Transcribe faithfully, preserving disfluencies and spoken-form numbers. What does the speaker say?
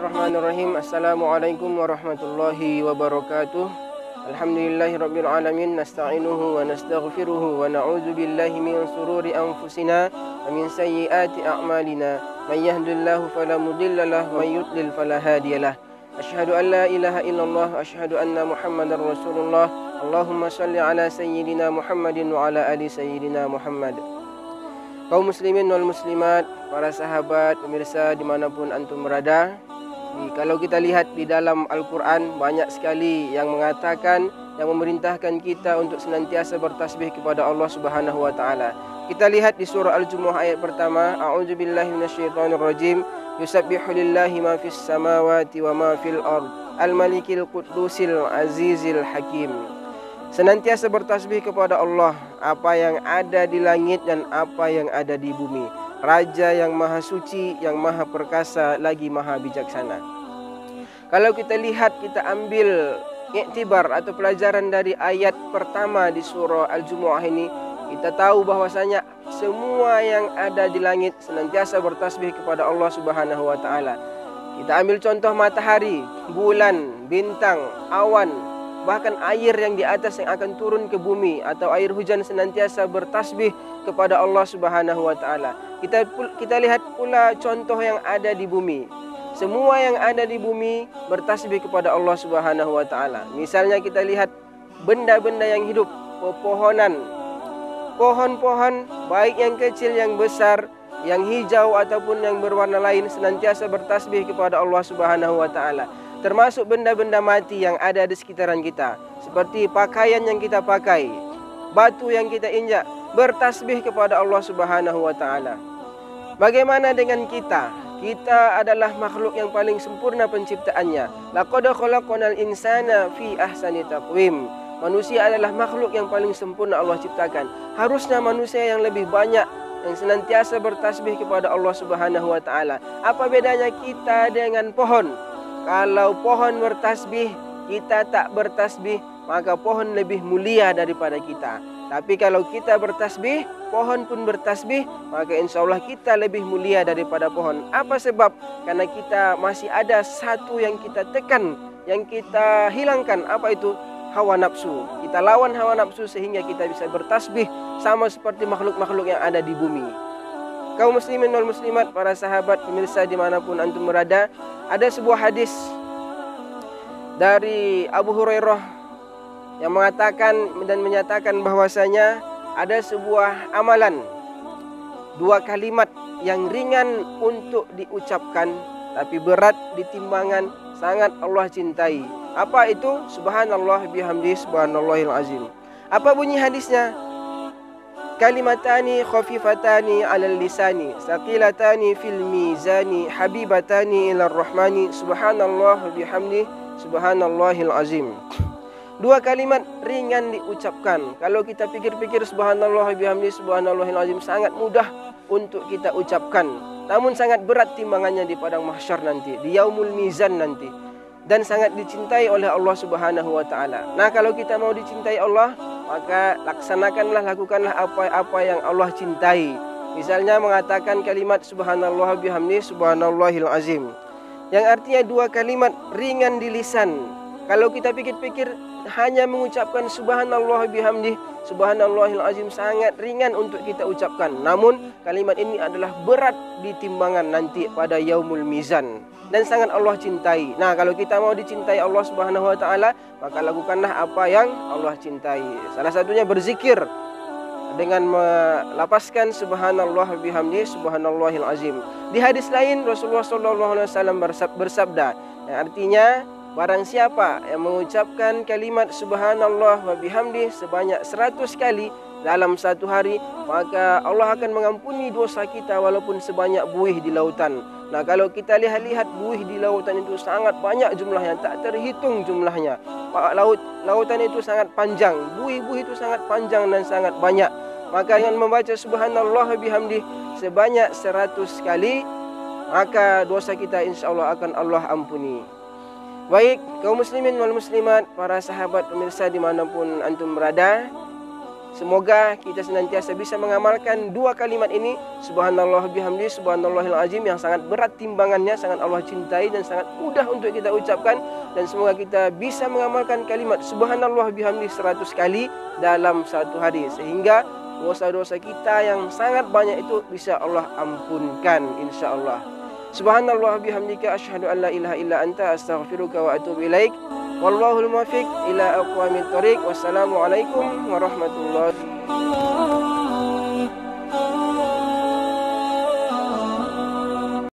Bismillahirrahmanirrahim. Assalamualaikum warahmatullahi wabarakatuh. Alhamdulillahirabbil alamin, nasta'inuhu wa nastaghfiruhu wa na'udzu billahi min shururi anfusina wa min sayyiati a'malina. May yahdihillahu fala mudilla lahu wa may yudlil fala hadiyalah. Asyhadu an la ilaha illallah wa asyhadu anna Muhammadar Rasulullah. Allahumma shalli ala sayyidina Muhammadin wa ala ali sayyidina Muhammad. Kaum muslimin wal muslimat, para sahabat, pemirsa dimanapun antum berada, kalau kita lihat di dalam Al-Quran, banyak sekali yang mengatakan, yang memerintahkan kita untuk senantiasa bertasbih kepada Allah Subhanahu wa taala. Kita lihat di surah Al-Jumu'ah ayat pertama, a'udzubillahi minasyaitonirrajim, yusabbihu lillahi ma fis samawati wa ma fil ard, al-malikil quddusil azizil hakim. Senantiasa bertasbih kepada Allah, apa yang ada di langit dan apa yang ada di bumi. Raja yang maha suci, yang maha perkasa, lagi maha bijaksana. Kalau kita lihat, kita ambil iktibar atau pelajaran dari ayat pertama di surah Al-Jumu'ah ini, kita tahu bahwasanya semua yang ada di langit senantiasa bertasbih kepada Allah Subhanahu wa taala. Kita ambil contoh matahari, bulan, bintang, awan, bahkan air yang di atas yang akan turun ke bumi atau air hujan senantiasa bertasbih kepada Allah Subhanahu wa taala. Kita kita lihat pula contoh yang ada di bumi. Semua yang ada di bumi bertasbih kepada Allah Subhanahu wa taala. Misalnya kita lihat benda-benda yang hidup, pepohonan, pohon-pohon baik yang kecil yang besar, yang hijau ataupun yang berwarna lain senantiasa bertasbih kepada Allah Subhanahu wa taala. Termasuk benda-benda mati yang ada di sekitaran kita, seperti pakaian yang kita pakai, batu yang kita injak, bertasbih kepada Allah Subhanahu wa taala. Bagaimana dengan kita? Kita adalah makhluk yang paling sempurna penciptaannya. Laqad khalaqnal insana fi ahsani taqwim. Manusia adalah makhluk yang paling sempurna Allah ciptakan. Harusnya manusia yang lebih banyak yang senantiasa bertasbih kepada Allah Subhanahu wa taala. Apa bedanya kita dengan pohon? Kalau pohon bertasbih, kita tak bertasbih, maka pohon lebih mulia daripada kita. Tapi kalau kita bertasbih, pohon pun bertasbih, maka insya Allah kita lebih mulia daripada pohon. Apa sebab? Karena kita masih ada satu yang kita tekan, yang kita hilangkan. Apa itu? Hawa nafsu. Kita lawan hawa nafsu sehingga kita bisa bertasbih sama seperti makhluk-makhluk yang ada di bumi. Kaum muslimin wal muslimat, para sahabat, pemirsa dimanapun antum berada, ada sebuah hadis dari Abu Hurairah yang mengatakan dan menyatakan bahwasanya ada sebuah amalan, dua kalimat yang ringan untuk diucapkan tapi berat di timbangan, sangat Allah cintai. Apa itu? Subhanallah bihamdihi subhanallahil azim. Apa bunyi hadisnya? Kalimatani khafifatani 'alal lisani, saqilatani fil mizani, habibatani ilar rahmani, subhanallah bihamdi subhanallahil azim. Dua kalimat ringan diucapkan. Kalau kita pikir-pikir, subhanallah bihamdi subhanallahil azim sangat mudah untuk kita ucapkan, namun sangat berat timbangannya di padang mahsyar nanti, di yaumul mizan nanti, dan sangat dicintai oleh Allah Subhanahu wa taala. Nah, kalau kita mau dicintai Allah, maka laksanakanlah, lakukanlah apa-apa yang Allah cintai. Misalnya mengatakan kalimat subhanallah bihamdi subhanallahil azim, yang artinya dua kalimat ringan di lisan. Kalau kita pikir-pikir, hanya mengucapkan subhanallah bihamdi subhanallahil azim sangat ringan untuk kita ucapkan. Namun kalimat ini adalah berat di timbangan nanti pada yaumul mizan, dan sangat Allah cintai. Nah, kalau kita mau dicintai Allah Subhanahu wa taala, maka lakukanlah apa yang Allah cintai. Salah satunya berzikir dengan melapaskan subhanallah bihamdi subhanallahil azim. Di hadis lain Rasulullah sallallahu alaihi wasallam bersabda, yang artinya barang siapa yang mengucapkan kalimat subhanallah wa bihamdi sebanyak seratus kali dalam satu hari, maka Allah akan mengampuni dosa kita walaupun sebanyak buih di lautan. Nah, kalau kita lihat-lihat, buih di lautan itu sangat banyak jumlahnya, tak terhitung jumlahnya. Laut lautan itu sangat panjang, buih-buih itu sangat panjang dan sangat banyak. Maka dengan membaca subhanallah bihamdi sebanyak seratus kali, maka dosa kita insya Allah akan Allah ampuni. Baik, kaum muslimin wal muslimat, para sahabat, pemirsa dimanapun antum berada, Semoga kita senantiasa bisa mengamalkan dua kalimat ini, subhanallah bihamdi, subhanallahil azim, yang sangat berat timbangannya, sangat Allah cintai dan sangat mudah untuk kita ucapkan. Dan semoga kita bisa mengamalkan kalimat subhanallah bihamdi seratus kali dalam satu hari, sehingga dosa-dosa kita yang sangat banyak itu bisa Allah ampunkan insya-Allah. Subhanallah bihamdika asyhadu an la ilaha illa anta astaghfiruka wa atubu ilaik. Wallahul muwaffiq ila aqwamit thoriq. Wassalamualaikum warahmatullahi wabarakatuh.